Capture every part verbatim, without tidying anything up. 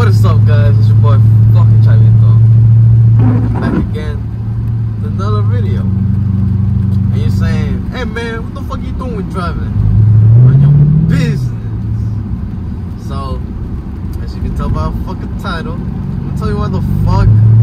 What's up, guys? It's your boy fucking Chavito. Back again with another video. And you're saying, hey man, what the fuck you doing driving? On your business. So, as you can tell by the fucking title, I'm gonna tell you why the fuck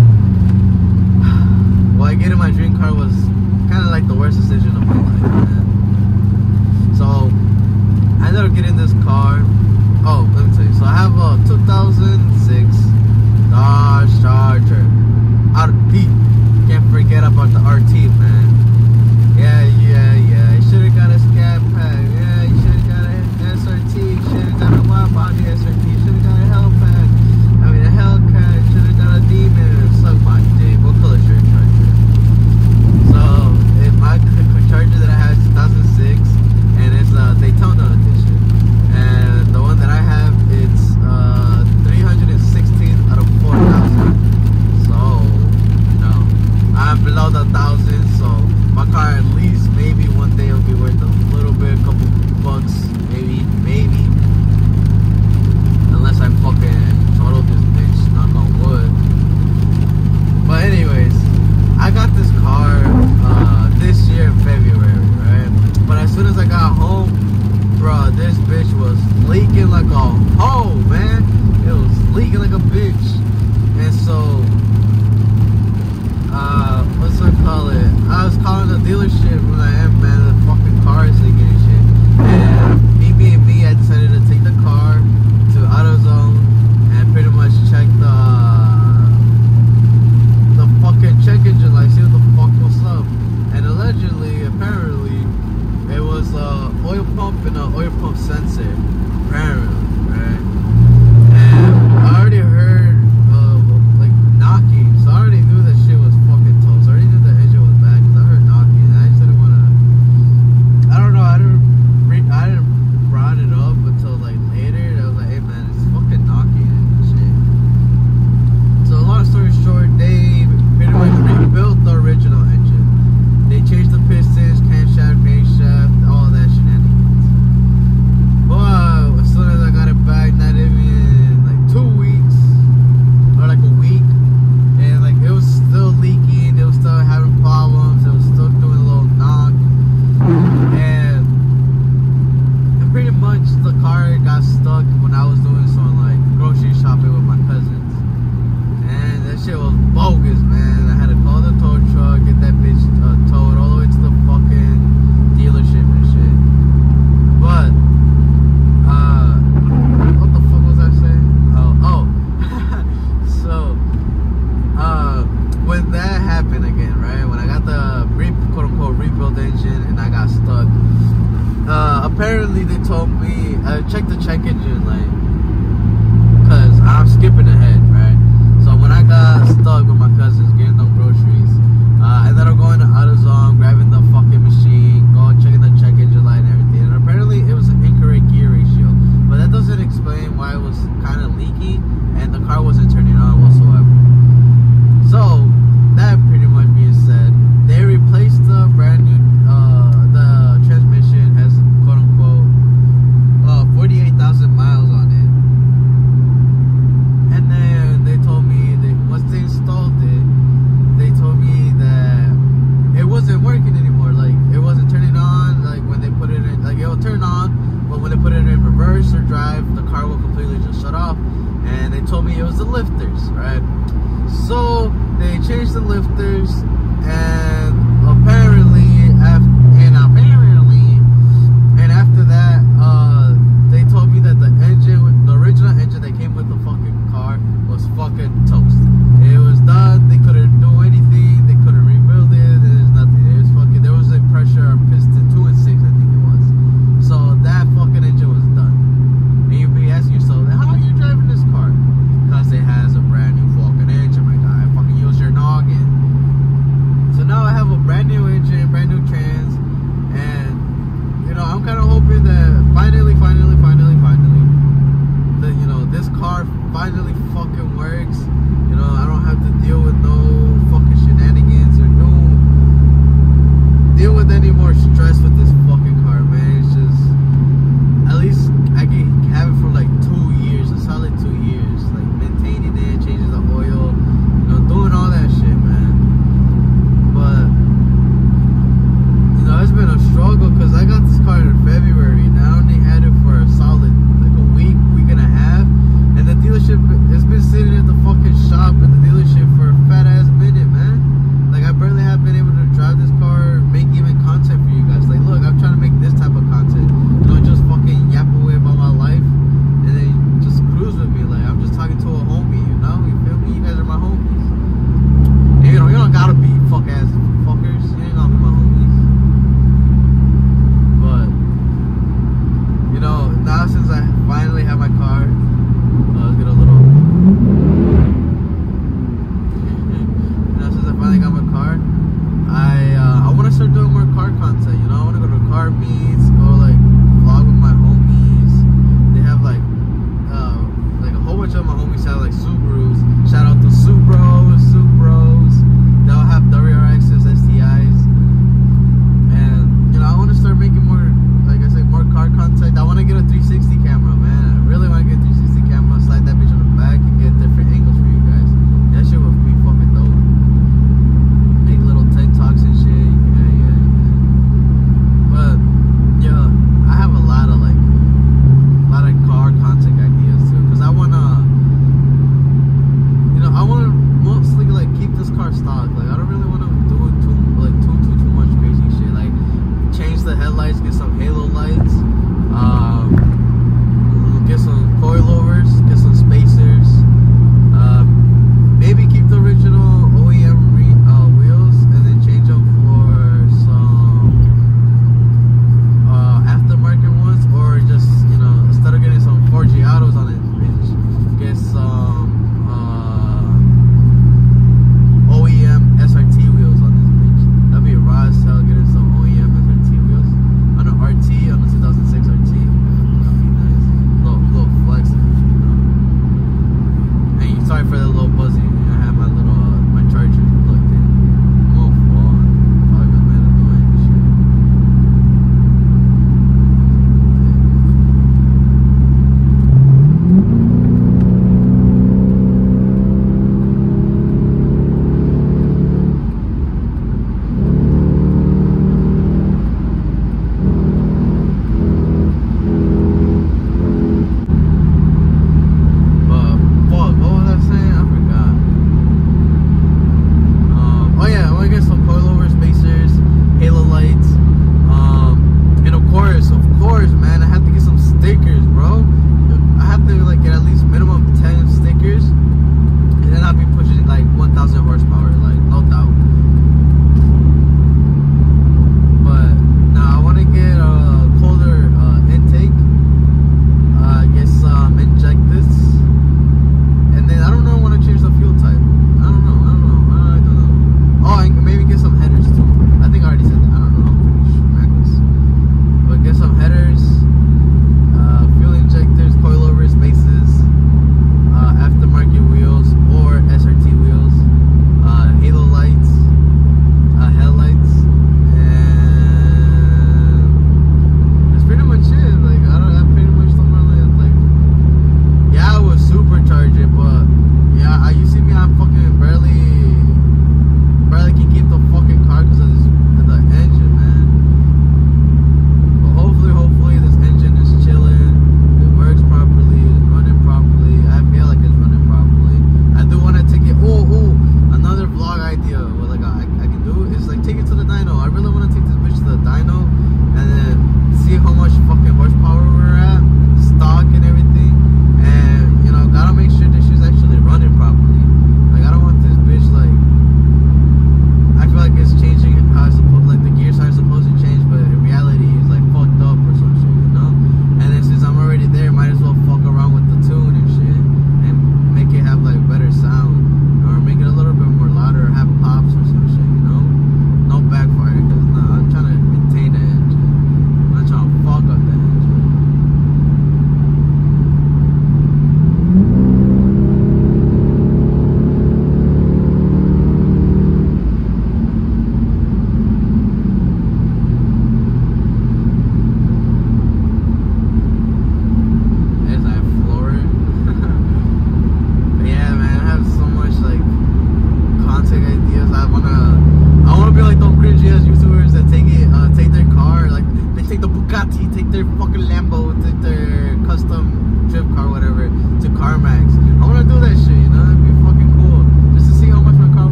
why getting my dream car was kind of like the worst decision of my life, man. So, I ended up getting this car. Oh, let me tell you. So I have a two thousand six Dodge Charger R T. Can't forget about the R T, man. Yeah, yeah, yeah. You should have got a scat pack. Yeah, you should have got a S R T. You should have got a wide body S R T. You should have got a Hellcat. I mean, a Hellcat. You should have got a Demon. Suck my dick. What color is your Charger? So, if my Charger that I have is two thousand six, and it's a Daytona edition. And the one that I have, it's uh, three hundred sixteen out of four thousand. So, you know, I'm below the thousand. So, my car at least maybe one day will be worth a little bit, a couple bucks, maybe, maybe. Unless I fucking total this bitch, knock on wood. But anyways, I got this car uh, this year in February, right? But as soon as I got home, bro, this bitch was leaking like a hoe, man. It was leaking like a bitch. And so, uh, what's I call it? I was calling the dealership when I am, man, the fucking car is leaking and shit. And me being me, I decided to take the car to AutoZone and pretty much check the, the fucking check engine light, see what the fuck was up. And allegedly, apparently, it was a oil pump and an oil pump sensor, apparently, right? And I already heard of like knocking, so I already knew that shit was fucking toast. I already knew the engine was bad because I heard knocking, and I just didn't want to. I don't know. I didn't. I didn't brought it up until like later. I was like, hey man, it's fucking knocking and shit. So long story short, they pretty much rebuilt the original engine. They changed the pistons, camshaft, crankshaft, all that shenanigans. But as soon as I got it back, not even like two weeks or like a week, and like it was still leaking, it was still having problems, it was still doing a little knock, and and pretty much the car got stuck when I was doing some like grocery shopping with my cousins, and that shit was bogus, man. I had to call the tow truck, get that bitch uh, towed all the way to the fucking dealership and shit. But uh, what the fuck was I saying? Oh, oh. So uh, when that happened again, right? When I got the re quote unquote rebuild engine and I got stuck, uh, apparently they told me I uh, checked the check engine light because I'm skipping ahead, right? So when I got stuck with my cousins getting them groceries, uh, I ended up going to AutoZone, grabbing the fucking machine, going checking the check engine light and everything. And apparently it was an incorrect gear ratio, but that doesn't explain why it was kind of leaky and the car wasn't turning on whatsoever. So that pretty much being said, they replaced the brand new, uh, the transmission has quote unquote uh, forty-eight thousand miles on it. And then they told me that once they installed it, they told me that it wasn't working anymore. Like it wasn't turning on. Like when they put it in, like it will turn on, but when they put it in reverse or drive, the car will completely just shut off. And they told me it was the lifters, right? So they changed the lifters, and apparently, after, and apparently, and after that, uh, they told me that the engine, the original engine that came with the fucking car, was fucking toast. It was done. They couldn't do anything. They couldn't rebuild it. There's nothing. It was fucking. There was a pressure piston two and six, I think it was. So that fucking engine was done. And you'd be asking yourself, how are you driving this car? Because it has a brand new fucking engine, my guy. Fucking use your noggin.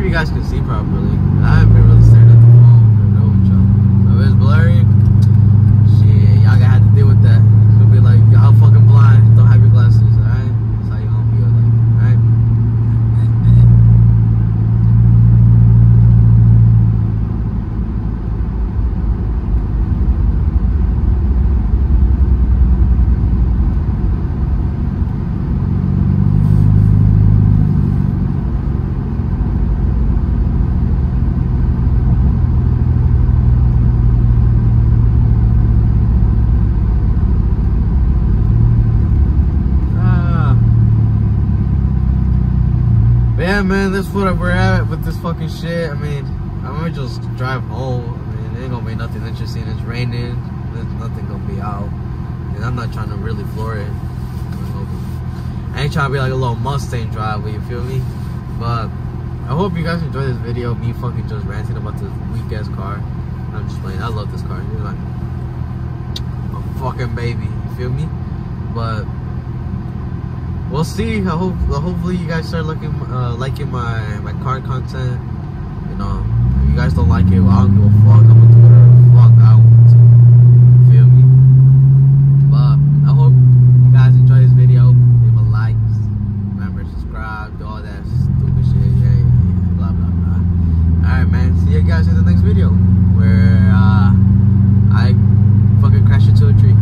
you guys can see properly. I haven't been really staring at the phone. I know with y'all. If it's blurry, shit, y'all gonna have to deal with that. It's gonna be like, y'all fucking blind. Don't have your glasses, alright? That's how you gonna feel like, alright? Yeah, man, that's what we're at with this fucking shit. I mean, I'm gonna just drive home. I mean, it ain't gonna be nothing interesting. It's raining. There's nothing gonna be out. And I'm not trying to really floor it. I ain't trying to be like a little Mustang driver, you feel me? But I hope you guys enjoy this video. Me fucking just ranting about this weak ass car. I'm just playing. I love this car. It's like a fucking baby. You feel me? But we'll see. I hope, hopefully you guys start looking, uh, liking my, my car content. You know, if you guys don't like it, well, I don't give a fuck. I'm gonna do whatever the fuck I want to. You feel me? But I hope you guys enjoy this video. Leave a like, remember, subscribe, do all that stupid shit. Yeah, yeah, yeah, blah, blah, blah. Alright, man. See you guys in the next video where uh, I fucking crash into a tree.